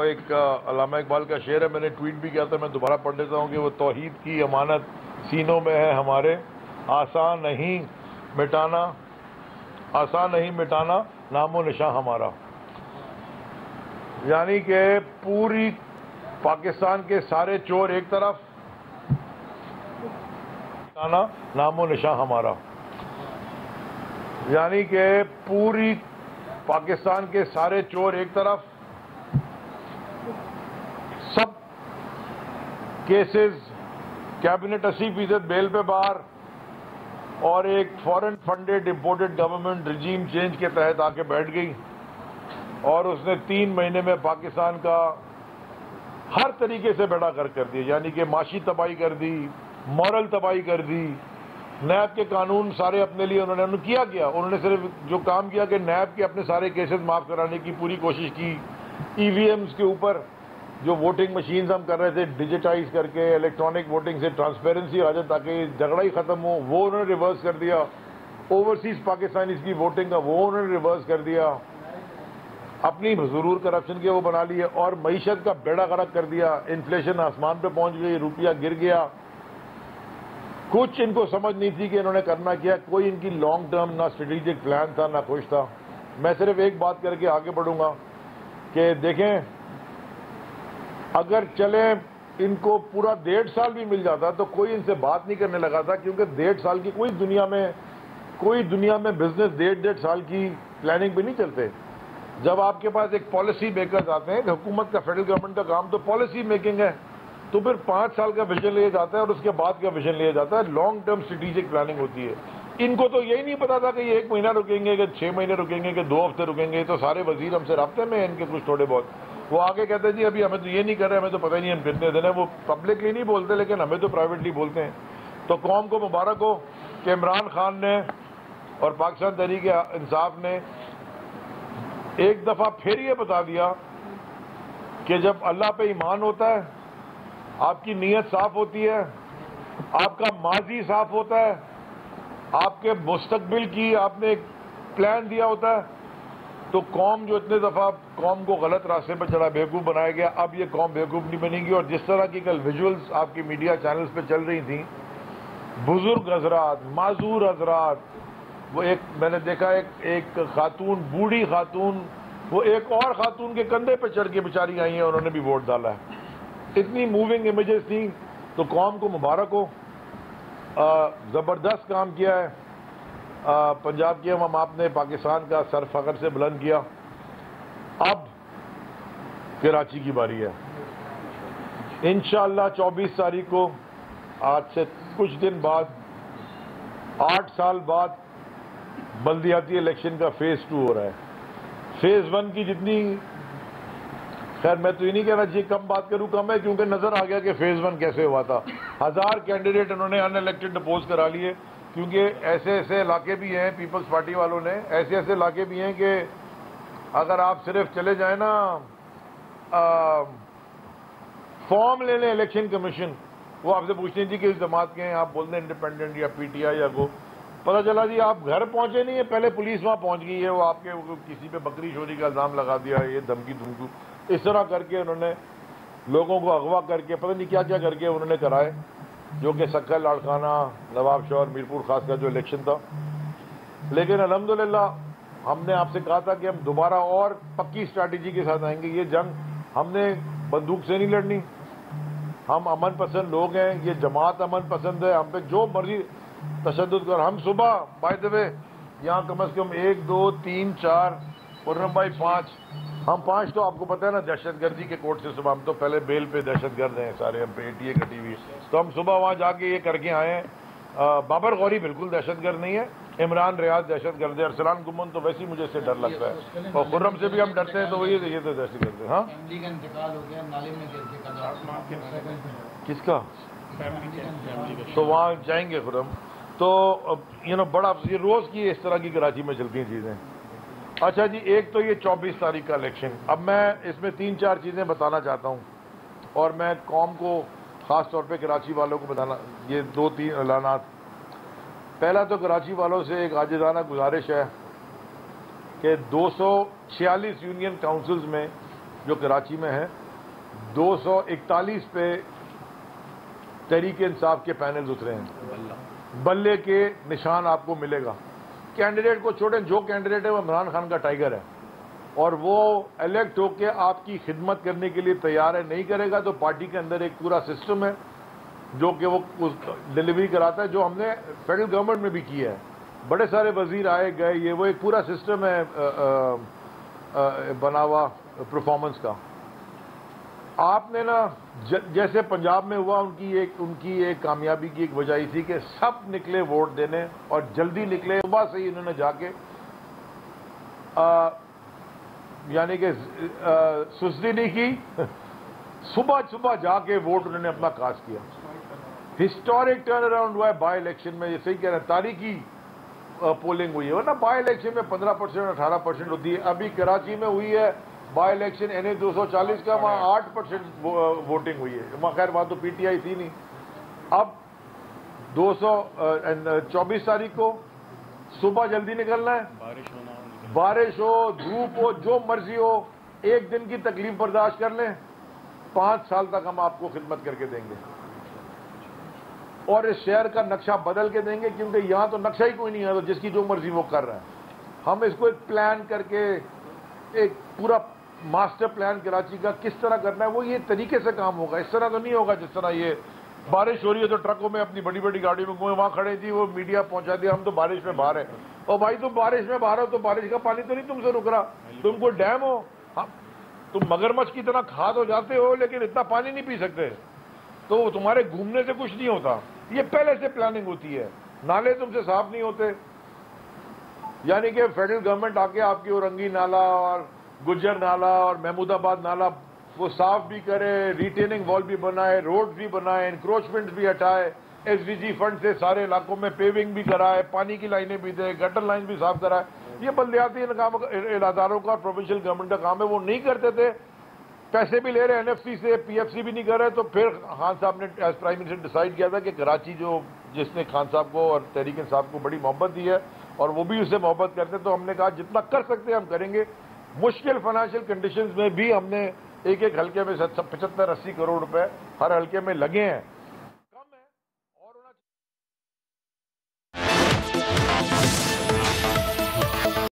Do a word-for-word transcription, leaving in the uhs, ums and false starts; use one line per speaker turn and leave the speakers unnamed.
ایک علامہ اقبال کا شعر ہے، میں نے ٹویٹ بھی کیا تھا، میں دوبارہ پڑھ لیتا ہوں کہ وہ توحید کی امانت سینوں میں ہے ہمارے، آسان نہیں مٹانا آسان نہیں مٹانا نام و نشاں ہمارا. یعنی کہ پوری پاکستان کے سارے چور ایک طرف، مٹانا نام و نشاں ہمارا. یعنی کہ پوری پاکستان کے سارے چور ایک طرف، سب کیسز کیبنٹ اسی فیصد بیل پہ باہر، اور ایک foreign funded imported government regime change کے تحت آ کے بیٹھ گئی، اور اس نے تین مہینے میں پاکستان کا ہر طریقے سے بیڑا غرق کر دیا. یعنی کہ معاشی تباہی کر دی، مورل تباہی کر دی. نیب کے قانون سارے اپنے لیے انہوں نے انہوں نے کیا کیا انہوں نے صرف جو کام کیا کہ نیب کے اپنے سارے کیسز معاف کرانے کی پوری کوشش کی. ای وی ایمز کے اوپر جو ووٹنگ مشینز ہم کر رہے تھے ڈیجیٹائز کر کے، الیکٹرانک ووٹنگ سے ٹرانسپیرنسی آ جائے تاکہ جھگڑا ہی ختم ہو، وہ انہوں نے ریورس کر دیا. اوورسیز پاکستانیز کی ووٹنگ کا وہ انہوں نے ریورس کر دیا. اپنی ضرور کرپشن کے وہ بنا لیے، اور معیشت کا بیڑا غرق کر دیا. انفلیشن آسمان پہ پہنچ گئی، روپیہ گر گیا. کچھ ان کو سمجھ نہیں تھی کہ انہوں نے کرنا کیا. کوئی ان کی لانگ ٹرم نہ اسٹریٹجک پلان تھا نہ کچھ تھا. میں صرف ایک بات کر کے آگے بڑھوں گا کہ دیکھیں، اگر چلیں ان کو پورا ڈیڑھ سال بھی مل جاتا تو کوئی ان سے بات نہیں کرنے لگا تھا، کیونکہ ڈیڑھ سال کی کوئی دنیا میں کوئی دنیا میں بزنس ڈیڑھ ڈیڑھ سال کی پلاننگ پہ نہیں چلتے. جب آپ کے پاس ایک پالیسی میکرز آتے ہیں، حکومت کا فیڈرل گورنمنٹ کا کام تو پالیسی میکنگ ہے، تو پھر پانچ سال کا ویژن لیا جاتا ہے اور اس کے بعد کا ویژن لیا جاتا ہے. لانگ ٹرم اسٹریٹجک پلاننگ ہوتی ہے. ان کو تو یہی نہیں پتا تھا کہ یہ ایک مہینہ رکیں گے، کہ چھ مہینے رکیں گے، کہ دو ہفتے رکیں گے. تو سارے وزیر ہم سے رابطے میں ہیں ان کے کچھ تھوڑے بہت. وہ آگے کہتے ہیں جی ابھی ہمیں تو یہ نہیں کر رہے، ہمیں تو پتہ ہی نہیں ہم کتنے دن ہیں. وہ پبلکلی نہیں بولتے لیکن ہمیں تو پرائیویٹلی بولتے ہیں. تو قوم کو مبارک ہو کہ عمران خان نے اور پاکستان تحریک انصاف نے ایک دفعہ پھر یہ بتا دیا کہ جب اللہ پہ ایمان ہوتا ہے، آپ کی نیت صاف ہوتی ہے، آپ کا ماضی صاف ہوتا ہے، آپ کے مستقبل کی آپ نے ایک پلان دیا ہوتا ہے، تو قوم جو اتنے دفعہ قوم کو غلط راستے پہ چڑھا، بیوقوف بنایا گیا، اب یہ قوم بیوقوف نہیں بنے گی. اور جس طرح کی کل ویژولز آپ کی میڈیا چینلز پہ چل رہی تھیں، بزرگ حضرات، معذور حضرات، وہ ایک میں نے دیکھا ایک ایک خاتون، بوڑھی خاتون، وہ ایک اور خاتون کے کندھے پہ چڑھ کے بیچاری آئی ہیں، انہوں نے بھی ووٹ ڈالا ہے. اتنی موونگ امیجز تھیں. تو قوم کو مبارک ہو، زبردست کام کیا ہے. پنجاب کے ہم آپ نے پاکستان کا سر فخر سے بلند کیا. اب کراچی کی باری ہے. انشاءاللہ چوبیس تاریخ کو، آج سے کچھ دن بعد، آٹھ سال بعد بلدیاتی الیکشن کا فیز ٹو ہو رہا ہے. فیز ون کی جتنی، خیر میں تو یہ نہیں کہہ رہا جی کم بات کروں، کم ہے، کیونکہ نظر آ گیا کہ فیز ون کیسے ہوا تھا. ہزار کینڈیڈیٹ انہوں نے ان الیکٹڈ ڈپوز کرا لیے، کیونکہ ایسے ایسے علاقے بھی ہیں پیپلز پارٹی والوں نے، ایسے ایسے علاقے بھی ہیں کہ اگر آپ صرف چلے جائیں نا فارم لے لیں الیکشن کمیشن، وہ آپ سے پوچھتے ہیں جی کہ اس جماعت کے ہیں، آپ بول دیں انڈیپینڈنٹ یا پی ٹی آئی یا کو، پتہ چلا جی آپ گھر پہنچے نہیں ہیں، پہلے پولیس وہاں پہنچ گئی ہے، وہ آپ کے کسی پہ بکری چوری کا الزام لگا دیا، یہ دھمکی دھمکی، اس طرح کر کے انہوں نے لوگوں کو اغوا کر کے پتہ نہیں کیا کیا کر کے انہوں نے کرائے، جو کہ سکھا لاڑکانہ، نواب شور، میرپور خاص کا جو الیکشن تھا. لیکن الحمدللہ ہم نے آپ سے کہا تھا کہ ہم دوبارہ اور پکی اسٹریٹجی کے ساتھ آئیں گے. یہ جنگ ہم نے بندوق سے نہیں لڑنی، ہم امن پسند لوگ ہیں، یہ جماعت امن پسند ہے، ہم پہ جو مرضی تشدد کر. ہم صبح بائی دا وے یہاں کم از کم ایک دو تین چار پورنم بھائی پانچ، ہم پانچ تو آپ کو پتہ ہے نا دہشت گردی کے کوٹ سے صبح، ہم تو پہلے بیل پہ دہشت گرد ہیں سارے، ہم پہ اے ٹی اے کٹی ہوئی ہے، تو ہم صبح وہاں جا کے یہ کر کے آئے ہیں. بابر غوری بالکل دہشت گرد نہیں ہے، عمران ریاض دہشت گرد ہے، ارسلان گمن تو ویسے ہی مجھے اس سے ڈر لگتا ہے، اور خرم سے بھی ہم ڈرتے ہیں، تو وہی یہ تو دہشت گرد ہے. ہاں کس کا؟ تو وہاں جائیں گے خرم. تو یو نو بڑا یہ روز کی اس طرح کی کراچی میں چلتی ہیں چیزیں. اچھا جی، ایک تو یہ چوبیس تاریخ کا الیکشن. اب میں اس میں تین چار چیزیں بتانا چاہتا ہوں، اور میں قوم کو خاص طور پہ کراچی والوں کو بتانا، یہ دو تین اعلانات. پہلا تو کراچی والوں سے ایک عاجزانہ گزارش ہے کہ دو سو چھیالیس یونین کاؤنسلز میں جو کراچی میں ہیں، دو سو اکتالیس پہ تحریک انصاف کے پینلز اترے ہیں. بلے کے نشان آپ کو ملے گا. کینڈیڈیٹ کو چھوڑیں، جو کینڈیڈیٹ ہے وہ عمران خان کا ٹائیگر ہے اور وہ الیکٹ ہو کے آپ کی خدمت کرنے کے لیے تیار ہے. نہیں کرے گا تو پارٹی کے اندر ایک پورا سسٹم ہے جو کہ وہ ڈلیوری کراتا ہے، جو ہم نے فیڈرل گورنمنٹ میں بھی کیا ہے. بڑے سارے وزیر آئے گئے، یہ وہ ایک پورا سسٹم ہے بنا ہوا پرفارمنس کا. آپ نے نا جیسے پنجاب میں ہوا، ان کی ایک ان کی ایک کامیابی کی ایک وجہ یہ تھی کہ سب نکلے ووٹ دینے اور جلدی نکلے. صبح سے ہی انہوں نے جا کے یعنی کہ سستی نہیں کی، صبح صبح جا کے ووٹ انہوں نے اپنا کاسٹ کیا. ہسٹورک ٹرن اراؤنڈ ہوا ہے بائی الیکشن میں. یہ صحیح کہہ رہے ہیں، تاریخی پولنگ ہوئی ہے، ورنہ بائی الیکشن میں پندرہ پرسینٹ اٹھارہ پرسینٹ ہوتی ہے. ابھی کراچی میں ہوئی ہے بائی الیکشن این اے دو سو چالیس کا، وہاں آٹھ پرسینٹ ووٹنگ ہوئی ہے. خیر وہاں تو پی ٹی آئی تھی نہیں. اب دو سو چوبیس تاریخ کو صبح جلدی نکلنا ہے، بارش ہو دھوپ ہو جو مرضی ہو، ایک دن کی تکلیف برداشت کر لیں، پانچ سال تک ہم آپ کو خدمت کر کے دیں گے اور اس شہر کا نقشہ بدل کے دیں گے، کیونکہ یہاں تو نقشہ ہی کوئی نہیں ہے، تو جس کی جو مرضی وہ کر رہا ہے. ہم اس کو ایک پلان کر کے ایک پورا ماسٹر پلان کراچی کا کس طرح کرنا ہے، وہ یہ طریقے سے کام ہوگا. اس طرح تو نہیں ہوگا جس طرح یہ بارش ہو رہی ہے تو ٹرکوں میں اپنی بڑی بڑی گاڑیوں میں وہاں کھڑے تھی، وہ میڈیا پہنچا دیا ہم تو بارش میں باہر ہیں. اور بھائی تم بارش میں باہر ہو تو بارش کا پانی تو نہیں تم سے رک رہا، تم کو ڈیم ہو، تم مگرمچھ کی طرح کھاد ہو جاتے ہو لیکن اتنا پانی نہیں پی سکتے، تو تمہارے گھومنے سے کچھ نہیں ہوتا. یہ پہلے سے پلاننگ ہوتی ہے. نالے تم سے صاف نہیں ہوتے، یعنی کہ فیڈرل گورنمنٹ آ کے آپ کی اورنگی نالا اور گجر نالا اور محمود آباد نالا وہ صاف بھی کرے، ریٹیننگ وال بھی بنائے، روڈ بھی بنائے، انکروچمنٹ بھی ہٹائے، ایس ڈی جی فنڈ سے سارے علاقوں میں پیونگ بھی کرائے، پانی کی لائنیں بھی دے، گٹر لائن بھی صاف کرائے. یہ بلدیاتی اداروں کا پروونشل گورنمنٹ کا کام ہے. وہ نہیں کرتے تھے، پیسے بھی لے رہے این ایف سی سے، پی ایف سی بھی نہیں کر رہے. تو پھر خان صاحب نے ایز پرائم منسٹر ڈیسائیڈ کیا تھا کہ کراچی جو جس نے خان صاحب کو اور تحریک انصاف کو بڑی محبت دی ہے اور وہ بھی اس سے محبت کرتے ہیں، تو ہم نے کہا جتنا کر سکتے ہیں ہم کریں گے. مشکل فائنینشیل کنڈیشنز میں بھی ہم نے ایک ایک حلقے میں پچہتر اسی کروڑ روپے ہر حلقے میں لگے ہیں.